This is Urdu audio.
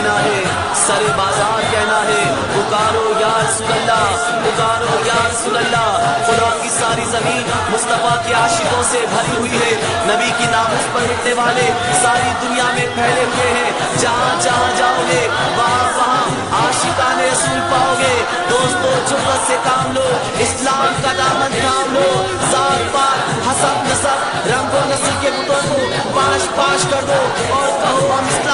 کہنا ہے، سر بازار کہنا ہے، پکارو یا رسول اللہ، پکارو یا رسول اللہ۔ خدا کی ساری زمین مصطفیٰ کے عاشقوں سے بھری ہوئی ہے، نبی کی ناموس پر مٹنے والے ساری دنیا میں پھیلے ہوئے ہیں، جہاں جہاں جاؤ گے وہاں وہاں عاشقان رسول پاؤ گے۔ دوستو جرأت سے کام لو، اسلام کا دامن تھام لو، ذات پات حسب نسب رنگ و نسل کے بتوں کو پاش پاش کر دو اور کہو ہم